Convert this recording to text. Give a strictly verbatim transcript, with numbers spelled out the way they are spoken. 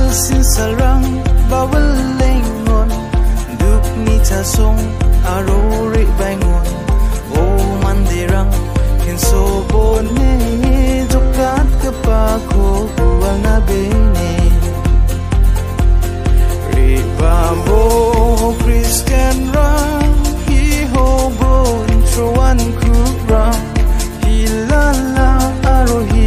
sin sarang bawal lengon duk ni cha song aro ri bangon o mandirang kin so bone jukat ka pa ko wal na bene ri bambo Christian ra hi ho bro intro one ku ra hi la la aro hi